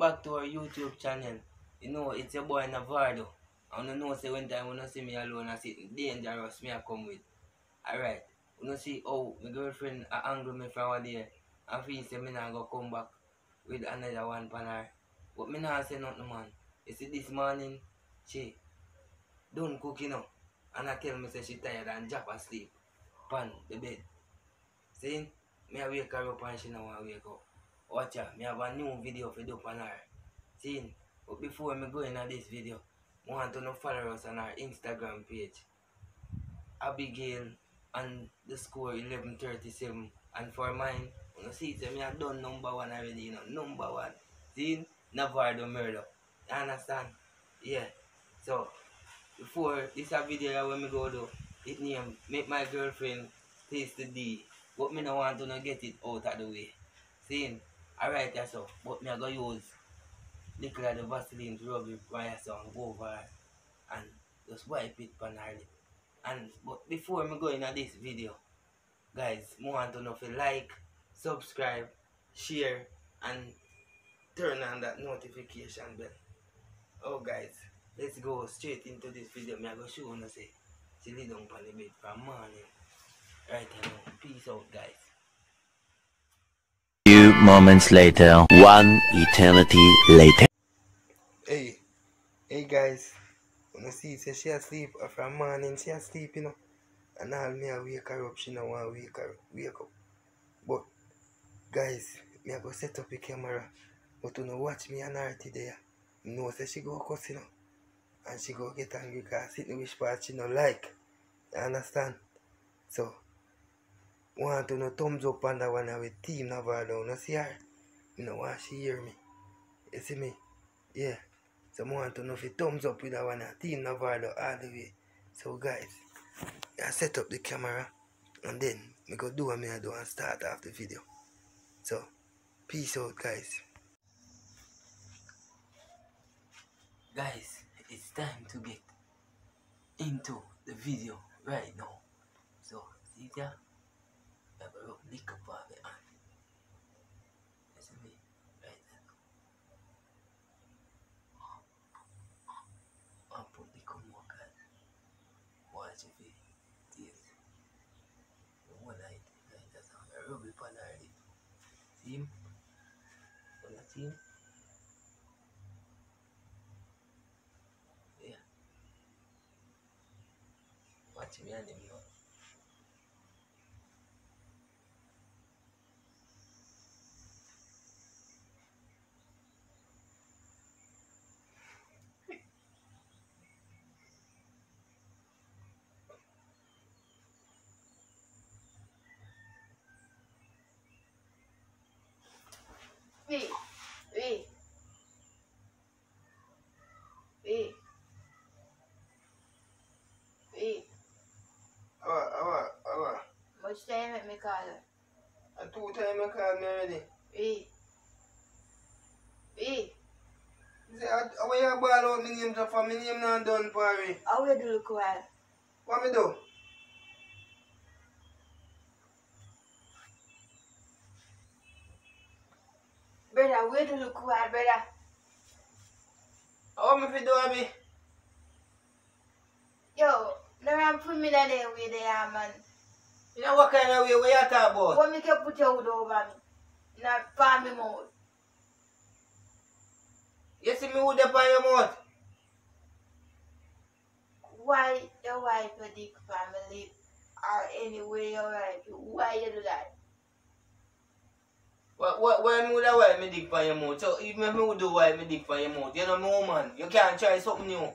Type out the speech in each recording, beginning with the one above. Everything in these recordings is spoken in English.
back to our YouTube channel. You know, it's your boy Navardo. I don't know say when time when you see me alone, I see dangerous me I come with. Alright. You know see how my girlfriend angle me for one day. I feel say me not go come back with another one pan her. But me not say nothing man. You see this morning, she done cook you know. And I tell me say she tired and drop asleep. Pan the bed. See? Me I wake her up and she don't want to wake up. Watch her, me have a new video for do on her. See? But before me go into this video, I want to follow us on our Instagram page. Abigail and the score 1137. And for mine, you see, so me have done number one already, you know, number one. See? Navardo murder. You understand? Yeah. So, before this a video when me go do, it name Make My Girlfriend Taste the D. But me no want to no get it out of the way. See? Alright, that's all. But me I go use little of the Vaseline to rub it by and go over her and just wipe it on her lip. And but before me go into this video, guys, I want to know if you like, subscribe, share, and turn on that notification bell. Oh guys, let's go straight into this video. Me I go show you say she lay down on the bed from morning. Right now. Peace out guys. Few moments later, one eternity later. Hey guys, when you see say she asleep from morning, she asleep, you know. And all me I wake her up, she don't want to wake up. But guys, me I go set up the camera. But you know watch me and her today. You know say she go cuss, you know. And she go get angry because sit in which part she no like. You understand? So want to know thumbs up on that one with Team Navardo. You see her? You know want she hear me. You see me? Yeah. So I want to know if you thumbs up with that one Team Navardo all the way. So guys, I set up the camera and then we go do what I do and start off the video. So peace out guys. Guys, it's time to get into the video right now. So see there? I have a rough lick up on the hand. You see me? Right there. I'll put the come more guys. Watch if it taste. One night, like that. I rub it on her lip. See him? Wanna see him? Yeah. Watch me and him now. Wait. Awa. Much time let me call her. And 2 times I call me already. Wait. You say, how you ball out my name so far? My name not done, Parry. How you do look well? What me do? Brother, where do look well, brother? How me fi do, Abby? Yo, never put me that there way there, man. You know what kind of way you talk about? What make you put your hood over me? Not palm me mouth. You see me with the on your mouth? Why you wipe your dick from my lip? Or anywhere you wipe it? Why you do that? Why me would I wipe me dick on your mouth? So if me would do wipe me dick on your mouth, you know me woman, you can't try something new.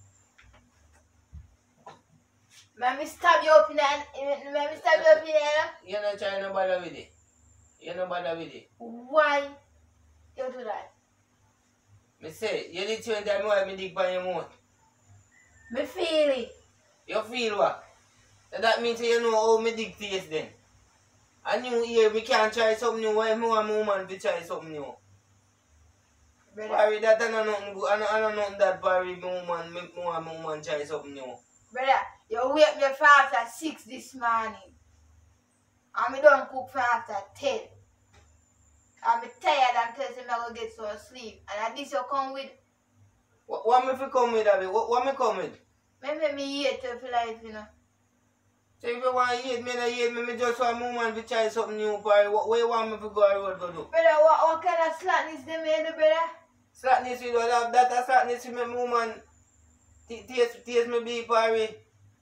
Let me stab you up in there. You're not trying to bother with it. You're not bother with it. Why you do that? Me say, you did 20 times wipe me dick on your mouth. Me feel it. You feel what? So that means you know how me dick taste then. A new year, me can't try something new. Why me want my woman to try something new? Barry, that I don't know nothing good. I don't know that Barry, my woman, make me want my woman try something new. Brother, you wake me for after 6 this morning. And me don't cook for after 10. I'm tired and tell him I go get some sleep. And at this you come with. What me fi come with, Abby? What me come with? Maybe me hate you for life, you know. So if you want to hate me, then hate me. Me just want woman to try something new, Parry. What you want me to go on road to do? Brother, what kind of slackness they made, brother? Slackness with that a slackness with me, woman. Taste me be, Parry.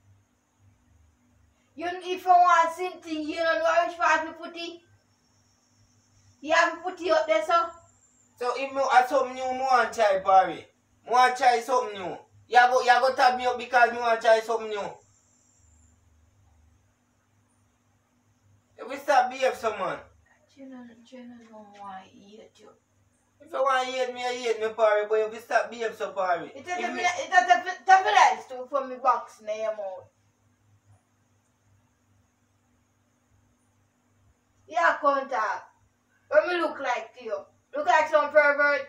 You, if you want something, you don't know which part to put it. You have to put it up there, so. So if me have something new, me want to try, Parry. Me want to try something new. You go tap me up because me want to try something new. If we stop behave someone. Jenna don't want to eat you. If you want to hate me, Parry. But if we stop behave so, Parry. It's a nice to for me box in your mouth. Yeah, contact. What me look like to you? Look like some pervert.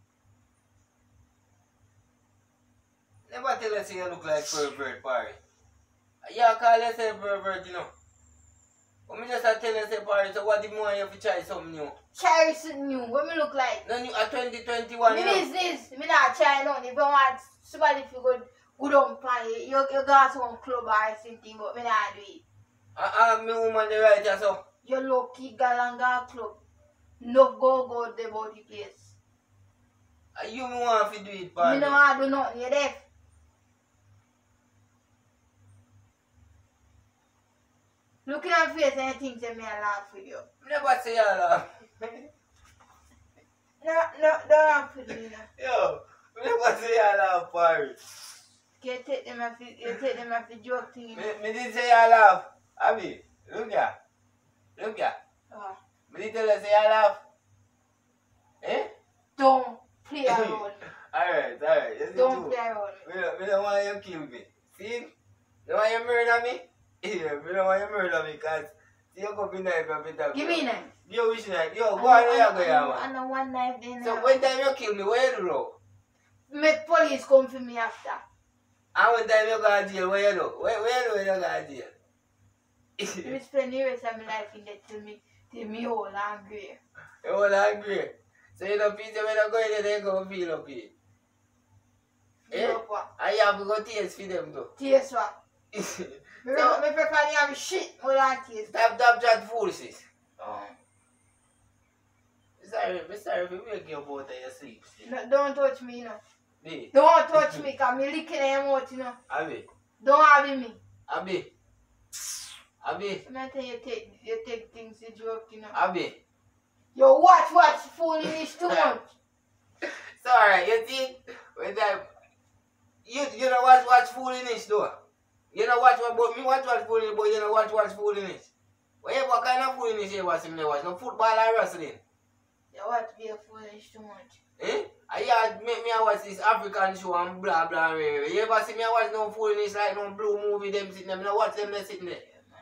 Never tell us you look like pervert, Parry. Yeah, call us a pervert, you know. But me just tell us a Parry, so what if you want you to try something new? Try something new. What me look like? No, you are 2021, Me you know. business. Me not try nothing. If you want somebody to go down pan you got some club or something, but me not do it. I have me woman the right, so. You lucky galanga club. No go there about the place. You me want to do it, Parry. Me no want to do nothing. You deaf. Looking at face and you think that me I laugh with you. Never say you laugh. No, don't laugh with me now. Yo, never say you laugh, Parry. You take them off the joke thing. Me did say you laugh. Abby, look ya. Look ya. Oh. Me did tell you say you laugh. Eh? Don't play around. Alright. Yes, Don't you play around. Me don't want you to kill me. See? Don't want you to murder me? Yeah, me don't want you to murder me because see you come in knife and better. Give me a knife. Yo, which knife? Yo, go on where you go, yeah, man. I know one knife then. So when time you kill me, where you do now? Make police come for me after. And when time you go to jail, where you do? Where you do when you go to jail? Me spend the rest of my life in there till me old and grey. You all angry. So you don't feel when you go in there, you go feel up here. Eh? Feel up what? And you have to go taste for them too. Taste what? Me prefer to have shit more than taste. Stop chat foolishness. Oh. Sorry if you wake you up out of your sleep. No, don't touch me, you know. Be. Don't touch me, because me licking your mouth, you know. Abby. Don't have me. Abby. Sometimes you take things to joke, you know. Abby. You watch foolish too much. Sorry, you think when that you know watch foolishness though. You know watch foolishness, but you know watch foolishness. What kind of foolishness you watch him watch? No football or wrestling. You watch be a foolish too much. Eh? I make me watch this African show and blah blah. You ever see me watch no foolishness like no blue movie them sitting there? Me no watch them there sitting there.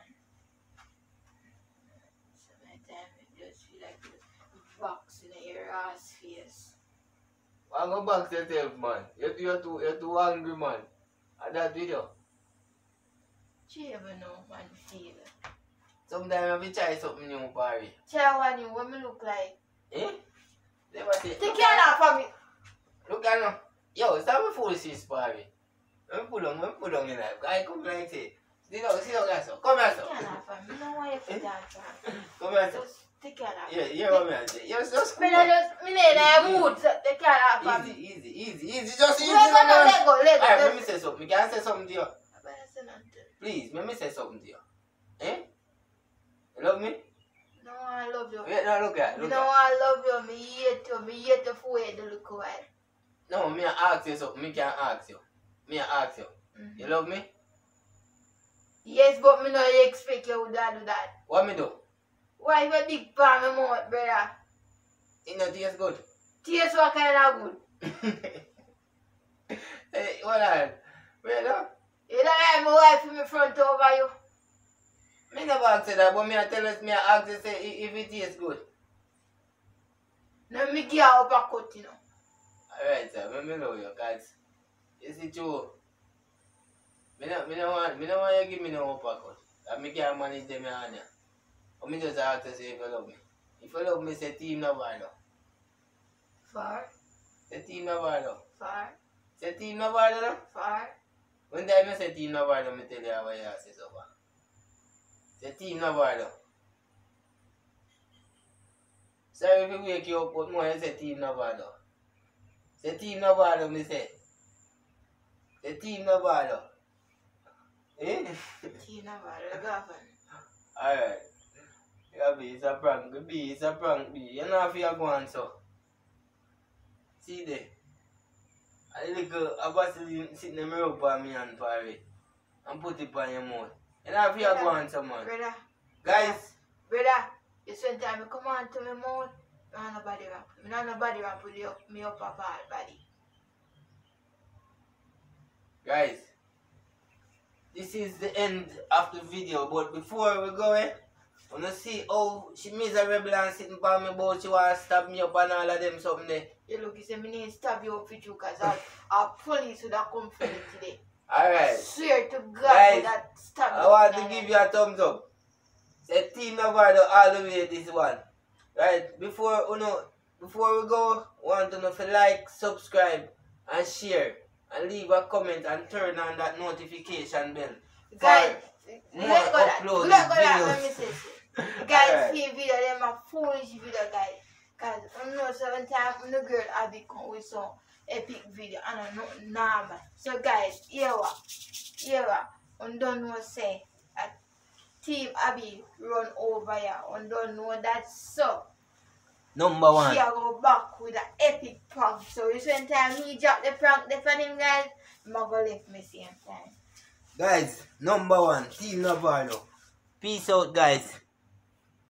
Box in your ass face. I go back to yourself, man. You're too angry, man. And that video. Do you ever know man feel? Sometimes I will try something new, Parry. Try one new, what me look like? Eh? Never say. Take care now for me. Look at now. Yo, stop the foolishness, Parry. Let me put on your life. I come like say. Sit down, guys. Come here, sir. Take care now for me. No want you to dance. Come here, sir. Just take care now. Yeah, you hear what I say. Just Me need a mood, so take care now for me. Easy. Just easy, No, man. let go. Alright, let me say something. Can I say something to you? I better say nothing. Please, let me say something to you. Eh? You love me? No, I love you. Wait, no, look at. You know I love you. Me hate you for you to look away. No, me ask you something. Me can't ask you. Me ask you. You love me? Yes, but me no expect you would do that. What me do? Why you a big palm in my mouth, brother? It not taste good. Taste what kind of good? Hey, hold on. Wait up. You don't like my wife in my front over you? Me never ask you that, but me I tell us me I ask you say if it tastes good. No, me give you a uppercut, you know. Alright, sir. Me know you, cause you see true. Me don't want you give me no uppercut. I me can't manage them on you. But me just ask you say if you love me. If you love me, say Team Navarro. Far. Say Team Navarro. Far. Say Team Navarro, no? Far. When time I say Team Navarro, I tell you how I say so far. Say Team Navarro. Sorry if I wake you up, but more I say Team Navarro. Say Team Navarro, me say. Say Team Navarro. Eh? Team Navarro, govern. Alright. Yeah, B, it's a prank. B, it's a prank, B. You know if you go on so. See there. A little a Vaseline sitting in my rub on me hand for it. And put it on your mouth. You know if you go on so, man. Brother. Guys. Brother, you spend time you come on to my mouth. I don't know body ramp. I don't know body ramp with me up a ball body. Guys. This is the end of the video. But before we go, I want to see how she miserable and sitting by me about she want to stab me up and all of them something there. You look, you say me need to stab you up with you because our police would have come for me today. Alright. I swear to God Guys, that stab I want to give you a thumbs up. Say Team Navarro all the way this one. Right? Before we go, I want to know if you like, subscribe, and share. And leave a comment and turn on that notification bell. Guys, more let uploaded go that, videos. let me say so. Guys, Alright. see video, them a foolish video, guys. Because I know sometimes when the girl I be come with some epic video and I know normal. So guys, here we don't know say that Team Abby run over here. I don't know that so. Number one. She go back with an epic prank. So you spend time he drop the prank the for him guys, I'm gonna leave me same time. Guys, number one, Team Navarro. Peace out, guys.